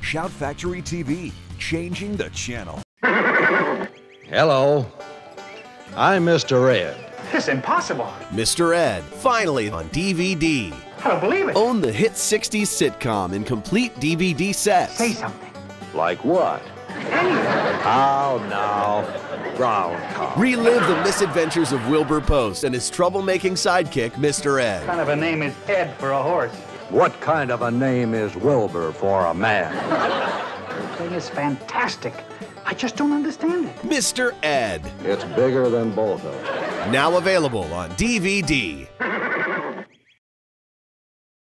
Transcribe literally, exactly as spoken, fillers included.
Shout Factory T V, changing the channel. Hello, I'm Mister Ed. It's impossible. Mister Ed, finally on D V D. I don't believe it. Own the hit sixties sitcom in complete D V D sets. Say something. Like what? Anything. How now, brown cow. Relive the misadventures of Wilbur Post and his troublemaking sidekick, Mister What Ed. kind of a name is Ed for a horse? What kind of a name is Wilbur for a man? The thing is fantastic. I just don't understand it. Mister Ed. It's bigger than both of them. Now available on D V D.